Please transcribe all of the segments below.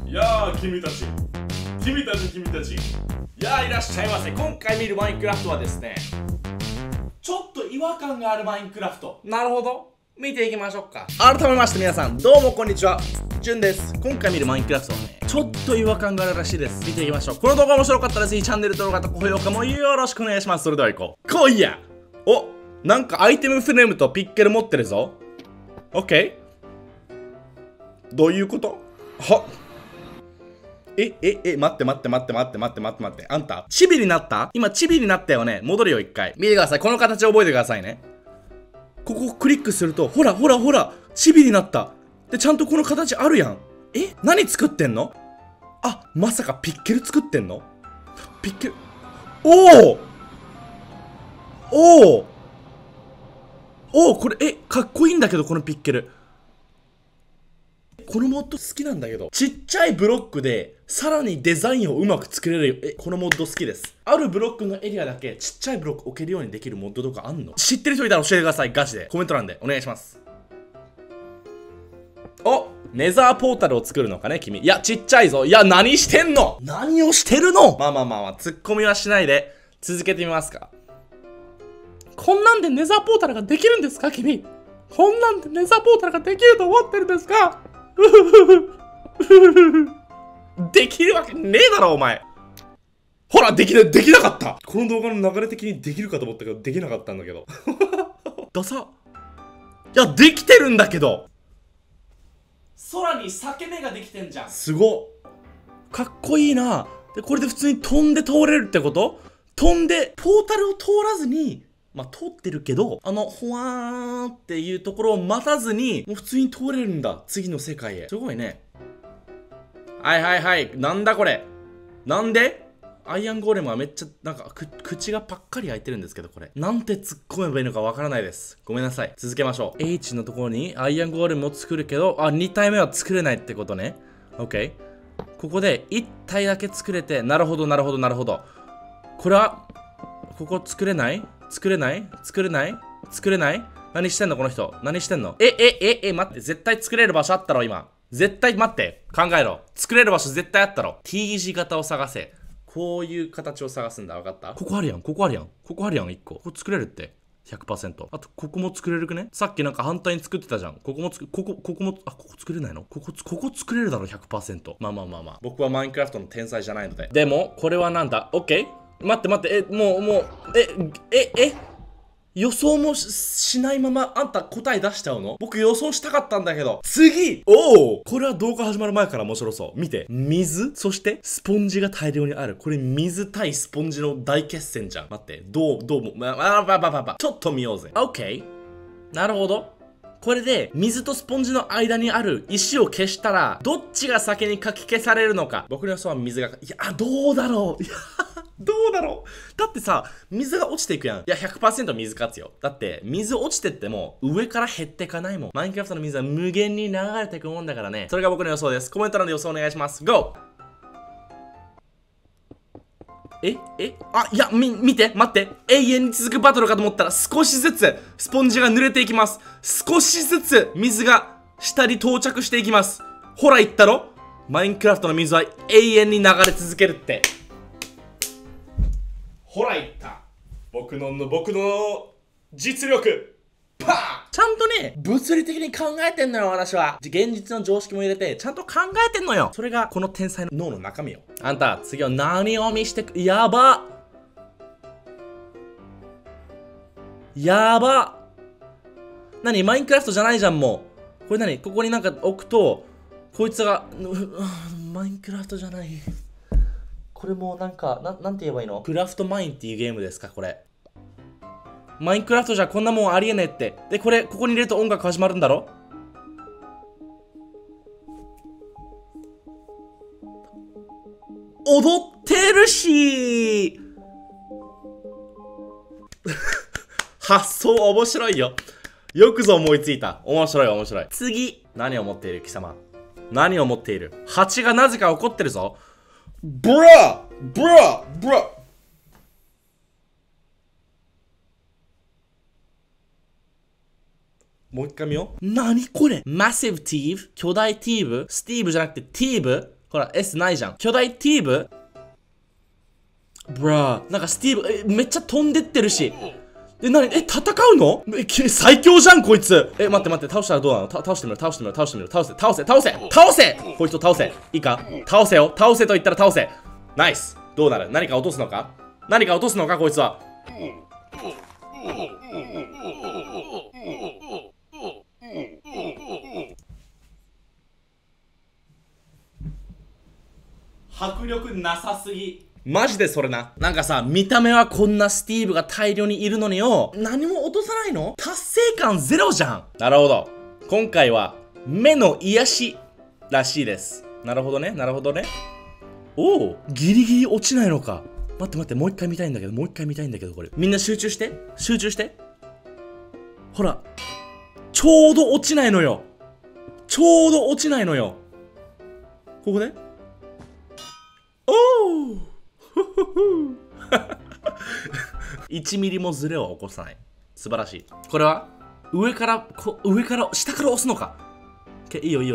やー君たちやーいらっしゃいませ。今回見るマインクラフトはですね、ちょっと違和感があるマインクラフト。なるほど、見ていきましょうか。改めまして皆さんどうもこんにちは、じゅんです。今回見るマインクラフトはね、ちょっと違和感があるらしいです。見ていきましょう。この動画面白かったらぜひチャンネル登録と高評価もよろしくお願いします。それでは行こう。来いや。お、なんかアイテムフレームとピッケル持ってるぞ。オッケー。どういうこと？は待って。あんた、チビになった？今、チビになったよね。戻るよ、一回。見てください。この形覚えてくださいね。ここをクリックすると、ほら、チビになった。で、ちゃんとこの形あるやん。何作ってんの？あ、まさかピッケル作ってんの？ピッケル。おーこれ、かっこいいんだけど、このピッケル。このモッド好きなんだけど、ちっちゃいブロックでさらにデザインをうまく作れるよ。このモッド好きです。あるブロックのエリアだけちっちゃいブロック置けるようにできるモッドとかあんの？知ってる人いたら教えてください。ガチでコメント欄でお願いします。お、ネザーポータルを作るのかね君。いや、ちっちゃいぞ。いや、何してんの？何をしてるの？まあツッコミはしないで続けてみますか。こんなんでネザーポータルができるんですか君？こんなんでネザーポータルができると思ってるんですか？できるわけねえだろお前。ほら、できなかった。この動画の流れ的にできるかと思ったけどできなかったんだけどダサ。いや、できてるんだけど。空に裂け目ができてんじゃん。すごっ、かっこいいな。で、これで普通に飛んで通れるってこと？飛んでポータルを通らずに、まあ、通ってるけど、ほわーんっていうところを待たずに、もう普通に通れるんだ。次の世界へ。すごいね。はい。なんだこれ。なんでアイアンゴーレムはめっちゃ、なんか、口がパッカリ開いてるんですけど、これ。なんて突っ込めばいいのかわからないです。ごめんなさい。続けましょう。H のところにアイアンゴーレムを作るけど、2体目は作れないってことね。OK。ここで1体だけ作れて、なるほど。これは、ここ作れない？何してんのこの人。何してんの？待って。絶対作れる場所あったろ、今。絶対待って。考えろ。作れる場所絶対あったろ。T 字型を探せ。こういう形を探すんだ。わかった？ここあるやん、1個。ここ作れるって。100%。あと、ここも作れるくね？さっきなんか反対に作ってたじゃん。ここも、ここ作れないの？ここ作れるだろ、100%。まあ。僕はマインクラフトの天才じゃないので。でも、これはなんだ？ OK？待って、予想もしないままあんた答え出しちゃうの？僕予想したかったんだけど。次！これは動画始まる前から面白そう。見て。水、そしてスポンジが大量にある。これ水対スポンジの大決戦じゃん。待って。どうも。ちょっと見ようぜ。OK。なるほど。これで水とスポンジの間にある石を消したらどっちが先にかき消されるのか。僕の予想は水が、どうだろう。だってさ、水が落ちていくやん。100% 水勝つよ。だって水落ちてっても上から減ってかないもん。マインクラフトの水は無限に流れていくもんだからね。それが僕の予想です。コメント欄で予想お願いします。GO！見て、待って。永遠に続くバトルかと思ったら少しずつスポンジが濡れていきます。少しずつ水が下に到着していきます。ほら言ったろ？マインクラフトの水は永遠に流れ続けるって。ほら言った。僕の実力。パー！ちゃんとね、物理的に考えてんのよ、私は。現実の常識も入れて、ちゃんと考えてんのよ。それが、この天才の脳の中身よ。あんた、次は何を見してく、やば！何？マインクラフトじゃないじゃん、もう。これ何？ここになんか置くと、こいつが、マインクラフトじゃない。これもうなんか、なんて言えばいいの？クラフトマインっていうゲームですか、これ。マインクラフトじゃこんなもんありえねえって。で、ここに入れると音楽始まるんだろ？踊ってるし発想面白いよ。よくぞ思いついた。面白い。次。何を持っている貴様？何を持っている？蜂がなぜか怒ってるぞ。ブラもう一回見よう。何これ？マシブティーブ？巨大ティーブ？スティーブじゃなくてティーブ？ ほら、S ないじゃん。巨大ティーブブラー。なんかスティーブ、めっちゃ飛んでってるし。戦うの最強じゃん、こいつ。待って、倒したらどうなの？倒してみろ。倒せこいつを倒せ。いいか？倒せよ。倒せと言ったら倒せ。ナイス。どうなる？何か落とすのか、こいつは。迫力なさすぎ。マジでそれな。なんかさ、見た目はこんなスティーブが大量にいるのによ、何も落とさないの？達成感ゼロじゃん。なるほど。今回は目の癒しらしいです。なるほどね。おお、ギリギリ落ちないのか。待って、もう一回見たいんだけど、これ。みんな集中して。ほら。ちょうど落ちないのよ。ここでおお1ミリもズレを起こさない。素晴らしい。これは上から下から押すのか。いいよ。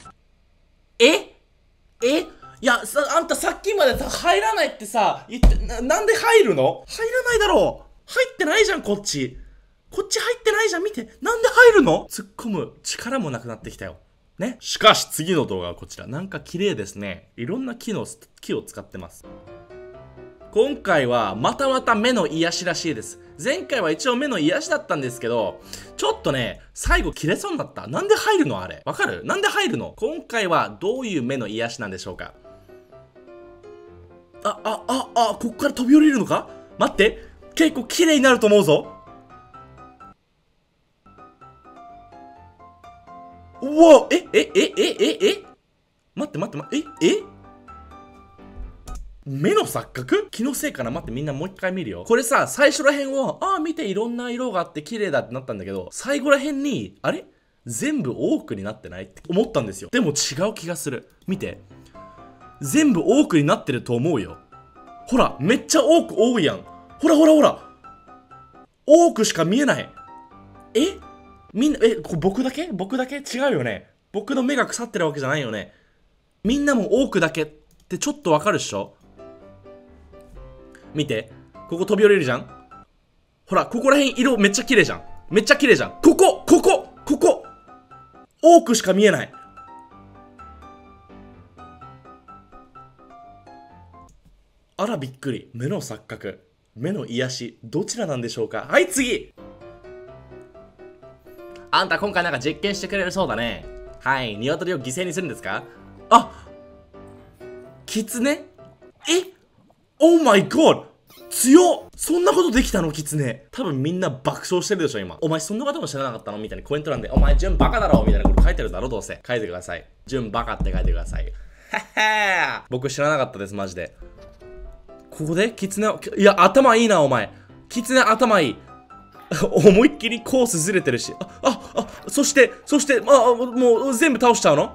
いやあんたさっきまでさ入らないってさ言って、なんで入るの？入らないだろう。入ってないじゃん、こっち入ってないじゃん。見て、なんで入るの？突っ込む力もなくなってきたよね。しかし次の動画はこちら。なんか綺麗ですね。いろんな木を使ってます。今回はまた目の癒しらしいです。前回は一応目の癒しだったんですけど、ちょっとね、最後切れそうになった。なんで入るのあれ。わかる？なんで入るの？今回はどういう目の癒しなんでしょうか？こっから飛び降りるのか？待って、結構綺麗になると思うぞ。うわ、待って、目の錯覚？気のせいかな。待って、みんなもう一回見るよ。これさ、最初らへんを見ていろんな色があって綺麗だってなったんだけど、最後らへんにあれ全部多くになってないって思ったんですよ。でも違う気がする。見て、全部多くになってると思うよ。ほら、めっちゃ多いやん。ほら多くしか見えない。みんな、僕だけ違うよね。僕の目が腐ってるわけじゃないよね。みんなも多くだけってちょっとわかるっしょ？見て、ここ飛び降りるじゃん。ほら、ここらへん色めっちゃ綺麗じゃん。ここ多くしか見えない。あらびっくり。目の錯覚、目の癒し、どちらなんでしょうか。はい、次。あんた今回なんか実験してくれるそうだね。はい、鶏を犠牲にするんですか？キツネ？オーマイゴッド！強っ！そんなことできたの？キツネ。多分みんな爆笑してるでしょ今。お前そんなことも知らなかったのみたいなコメント欄で、お前ジュンバカだろみたいなこと書いてるだろ。どうせ書いてください。ジュンバカって書いてください。僕知らなかったです、マジで。ここでキツネ、いや頭いいなお前。キツネ頭いい。思いっきりコースずれてるし。そして、もう全部倒しちゃうの？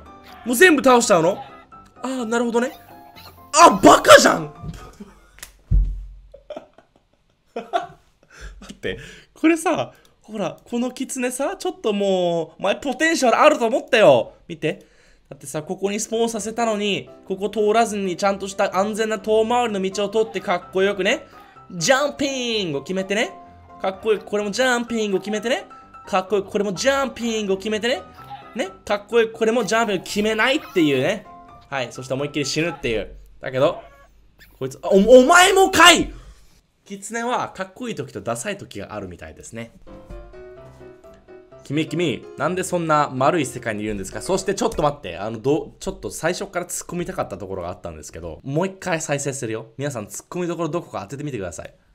なるほどね。バカじゃん待って、これさ、ほら、このキツネさ、ちょっともう、前ポテンシャルあると思ったよ。見て。だってさ、ここにスポーンさせたのに、ここ通らずにちゃんとした安全な遠回りの道を通ってかっこよくね、ジャンピングを決めてね。かっこよく、これもジャンピングを決めてね。かっこよく、これもジャンピングを決めてね。かっこよく、これもジャンピングを決めないっていうね。はい、そして思いっきり死ぬっていう。だけど、こいつ、お前もかい！キツネはかっこいい時とダサい時があるみたいですね。君、なんでそんな丸い世界にいるんですか？そしてちょっと待って、ちょっと最初から突っ込みたかったところがあったんですけど、もう一回再生するよ。皆さん突っ込みどころどこか当ててみてください。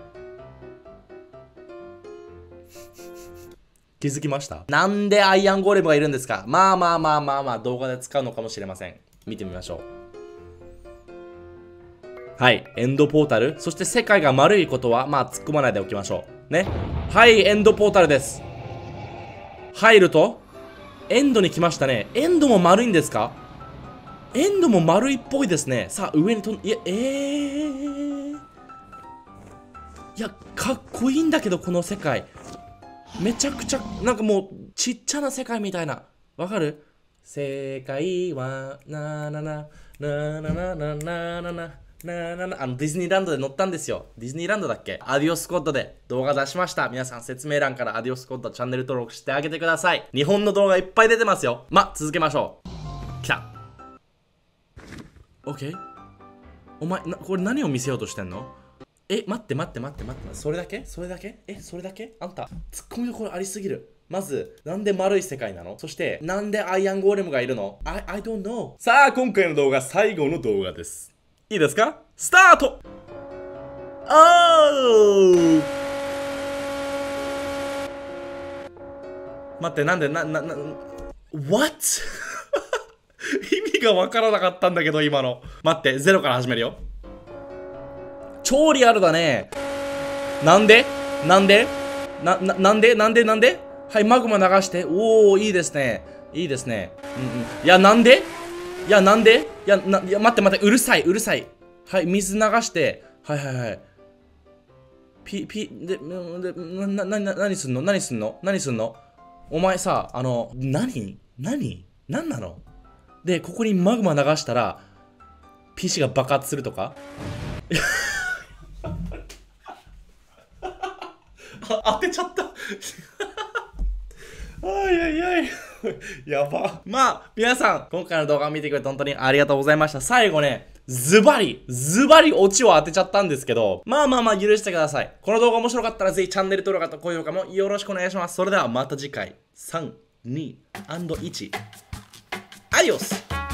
気づきました？なんでアイアンゴレムがいるんですか？まあ動画で使うのかもしれません。見てみましょう。はい、エンドポータル。そして世界が丸いことは突っ込まないでおきましょうね。はい、エンドポータルです。入るとエンドに来ましたね。エンドも丸いんですか？エンドも丸いっぽいですね。さあ上にいやかっこいいんだけど、この世界めちゃくちゃなんかもうちっちゃな世界みたいな。わかる？ 世界はなななななななななななな、ディズニーランドで乗ったんですよ。ディズニーランドだっけ？アディオスコッドで動画出しました。皆さん説明欄からアディオスコッドチャンネル登録してあげてください。日本の動画いっぱい出てますよ。続けましょう。来た。OK？ お前、これ何を見せようとしてんの？待って。それだけ？それだけ？それだけ？あんた、ツッコミどころありすぎる。まず、なんで丸い世界なの？そして、なんでアイアンゴーレムがいるの？ I don't know。さあ、今回の動画、最後の動画です。いいですか？スタート！待って、なんで、What? 意味がわからなかったんだけど、今の。待って、ゼロから始めるよ。超リアルだね。なんではい、マグマ流して。おー、いいですね。いいですね。いや、なんで、待って、うるさい。はい、水流して。はい。何すんのお前さ、何なので、ここにマグマ流したら、PC が爆発するとか当てちゃったやば。皆さん、今回の動画を見てくれて本当にありがとうございました。最後ね、ズバリオチを当てちゃったんですけど、許してください。この動画面白かったらぜひチャンネル登録と高評価もよろしくお願いします。それではまた次回。3、2、1。アディオス。